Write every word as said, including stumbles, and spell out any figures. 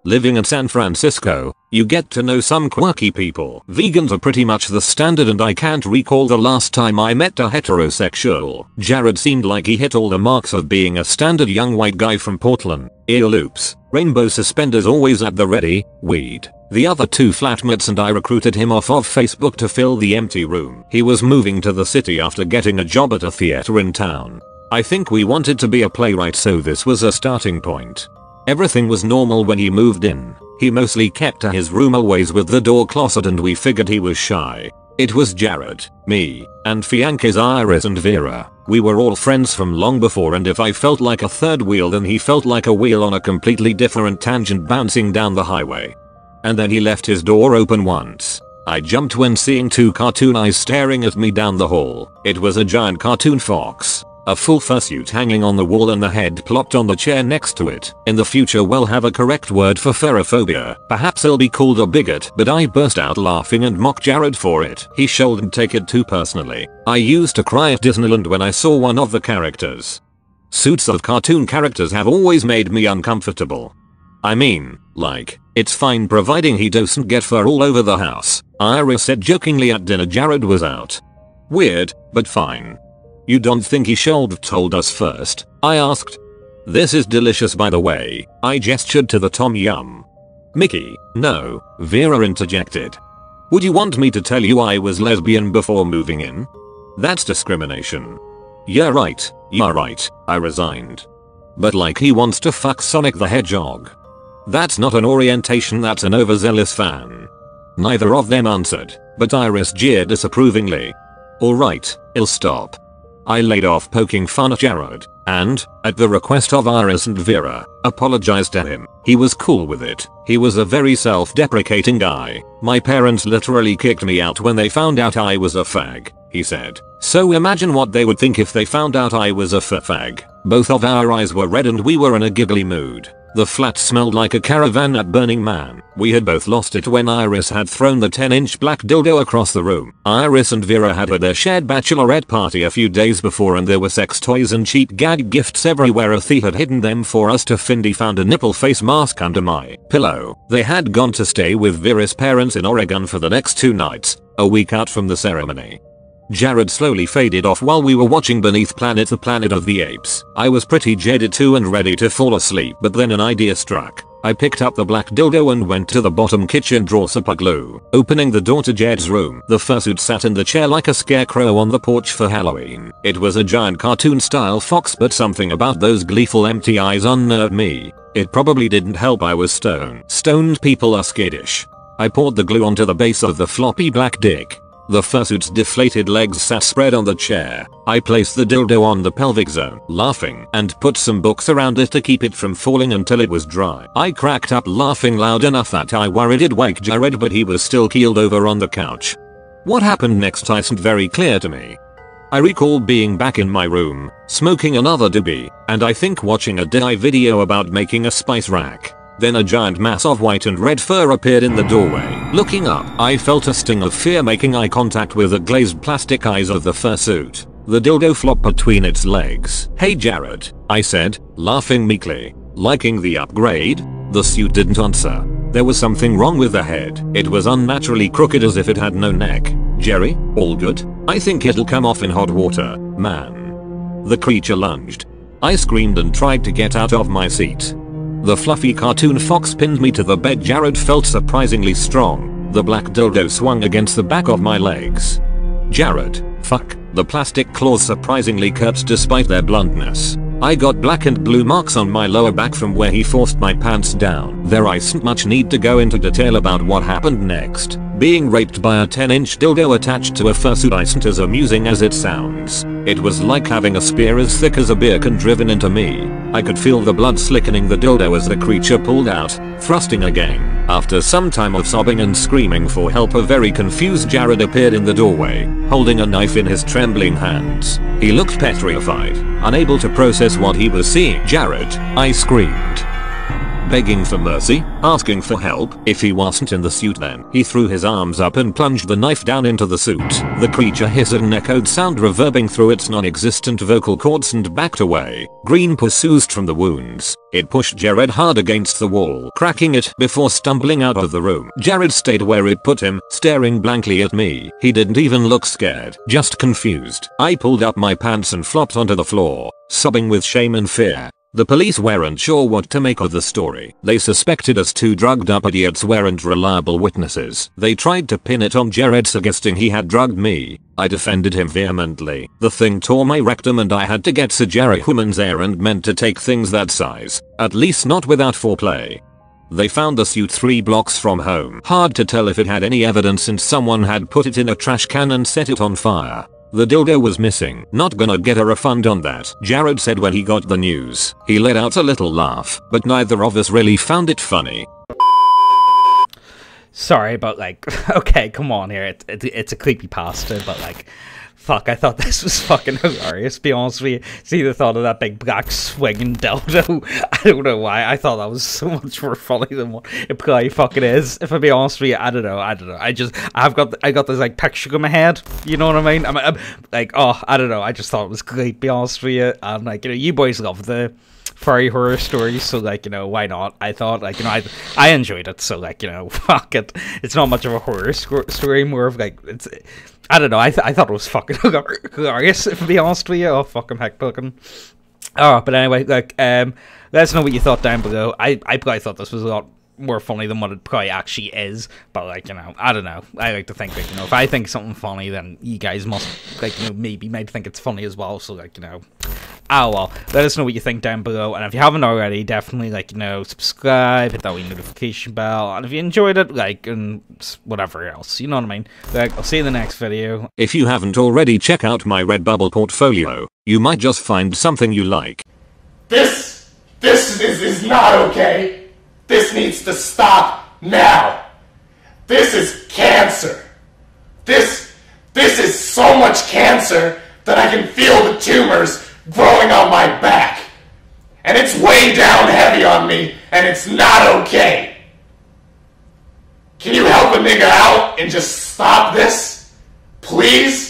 Living in San Francisco, you get to know some quirky people. Vegans are pretty much the standard, and I can't recall the last time I met a heterosexual. Jared seemed like he hit all the marks of being a standard young white guy from Portland. Ear loops, rainbow suspenders always at the ready, weed. The other two flatmates and I recruited him off of Facebook to fill the empty room. He was moving to the city after getting a job at a theater in town. I think we wanted to be a playwright, so this was a starting point. Everything was normal when he moved in. He mostly kept to his room always with the door closet, and we figured he was shy. It was Jared, me, and fiancés Iris and Vera. We were all friends from long before, and if I felt like a third wheel, then he felt like a wheel on a completely different tangent bouncing down the highway. And then he left his door open once. I jumped when seeing two cartoon eyes staring at me down the hall. It was a giant cartoon fox. A full fursuit hanging on the wall and the head plopped on the chair next to it. In the future we'll have a correct word for furrophobia. Perhaps I'll be called a bigot, but I burst out laughing and mocked Jared for it. He shouldn't take it too personally. I used to cry at Disneyland when I saw one of the characters. Suits of cartoon characters have always made me uncomfortable. I mean, like, it's fine providing he doesn't get fur all over the house. Iris said jokingly at dinner Jared was out. Weird, but fine. You don't think he should have told us first? I asked. This is delicious, by the way. I gestured to the tom yum. Mickey, no, Vera interjected. Would you want me to tell you I was lesbian before moving in? That's discrimination. Yeah, right, you're right, I resigned. But like he wants to fuck Sonic the Hedgehog. That's not an orientation, that's an overzealous fan. Neither of them answered, but Iris jeered disapprovingly. Alright, I'll stop. I laid off poking fun at Jared, and, at the request of Iris and Vera, apologized to him. He was cool with it. He was a very self-deprecating guy. My parents literally kicked me out when they found out I was a fag, he said. So imagine what they would think if they found out I was a fag. Both of our eyes were red and we were in a giggly mood. The flat smelled like a caravan at Burning Man. We had both lost it when Iris had thrown the ten inch black dildo across the room. Iris and Vera had had their shared bachelorette party a few days before, and there were sex toys and cheap gag gifts everywhere. Athie had hidden them for us to Findy found a nipple face mask under my pillow. They had gone to stay with Vera's parents in Oregon for the next two nights, a week out from the ceremony. Jared slowly faded off while we were watching Beneath Planet the Planet of the Apes. I was pretty jaded too and ready to fall asleep, but then an idea struck. I picked up the black dildo and went to the bottom kitchen drawer super glue. Opening the door to Jed's room, the fursuit sat in the chair like a scarecrow on the porch for Halloween. It was a giant cartoon style fox, but something about those gleeful empty eyes unnerved me. It probably didn't help I was stoned. Stoned people are skittish. I poured the glue onto the base of the floppy black dick. The fursuit's deflated legs sat spread on the chair. I placed the dildo on the pelvic zone, laughing, and put some books around it to keep it from falling until it was dry. I cracked up laughing loud enough that I worried it'd wake Jared, but he was still keeled over on the couch. What happened next isn't very clear to me. I recall being back in my room, smoking another doobie, and I think watching a D I Y video about making a spice rack. Then a giant mass of white and red fur appeared in the doorway. Looking up, I felt a sting of fear, making eye contact with the glazed plastic eyes of the fursuit. The dildo flopped between its legs. Hey Jared, I said, laughing meekly. Liking the upgrade? The suit didn't answer. There was something wrong with the head. It was unnaturally crooked as if it had no neck. Jerry, all good? I think it'll come off in hot water, man. The creature lunged. I screamed and tried to get out of my seat. The fluffy cartoon fox pinned me to the bed. Jared felt surprisingly strong. The black dildo swung against the back of my legs. Jared, fuck. The plastic claws surprisingly curt despite their bluntness. I got black and blue marks on my lower back from where he forced my pants down. There isn't much need to go into detail about what happened next. Being raped by a ten inch dildo attached to a fursuit isn't as amusing as it sounds. It was like having a spear as thick as a beer can driven into me. I could feel the blood slickening the dildo as the creature pulled out, thrusting again. After some time of sobbing and screaming for help, a very confused Jared appeared in the doorway, holding a knife in his trembling hands. He looked petrified, unable to process what he was seeing. Jared, I screamed. begging for mercy, asking for help. If he wasn't in the suit then, he threw his arms up and plunged the knife down into the suit. The creature hissed an echoed sound reverbing through its non-existent vocal cords and backed away. Green pus oozed from the wounds. It pushed Jared hard against the wall, cracking it before stumbling out of the room. Jared stayed where it put him, staring blankly at me. He didn't even look scared, just confused. I pulled up my pants and flopped onto the floor, sobbing with shame and fear. The police weren't sure what to make of the story. They suspected us two drugged up idiots weren't reliable witnesses. They tried to pin it on Jared, suggesting he had drugged me. I defended him vehemently. The thing tore my rectum and I had to get Sir Jerry Human's errand meant to take things that size. At least not without foreplay. They found the suit three blocks from home. Hard to tell if it had any evidence since someone had put it in a trash can and set it on fire. The dildo was missing. Not gonna get a refund on that, Jared said when he got the news. He let out a little laugh, but neither of us really found it funny. Sorry, but like, okay, come on here. It, it, it's a creepypasta, but like, fuck, I thought this was fucking hilarious, to be honest with you. See the thought of that big black swinging dildo. I don't know why. I thought that was so much more funny than what it probably fucking is. If I be honest with you, I don't know. I don't know. I just, I've got, I got this like picture in my head. You know what I mean? I'm, I'm like, oh, I don't know. I just thought it was great, to be honest with you. And like, you know, you boys love the furry horror stories, so like, you know, why not? I thought, like, you know, I I enjoyed it, so like, you know, fuck it. It's not much of a horror story, more of like, it's, I don't know, I, th I thought it was fucking hilarious, to be honest with you. Oh, fucking heck, fucking. Oh, but anyway, like, um, let us know what you thought down below. I, I probably thought this was a lot more funny than what it probably actually is, but like, you know, I don't know. I like to think, like, you know, if I think something funny, then you guys must, like, you know, maybe might think it's funny as well, so like, you know, oh well, let us know what you think down below, and if you haven't already, definitely, like, you know, subscribe, hit that wee notification bell, and if you enjoyed it, like, and whatever else, you know what I mean? Like, I'll see you in the next video. If you haven't already, check out my Redbubble portfolio. You might just find something you like. This, this is, is not okay. This needs to stop now. This is cancer. This, this is so much cancer that I can feel the tumors growing on my back. And it's way down heavy on me, and it's not okay. Can you help a nigga out and just stop this? Please?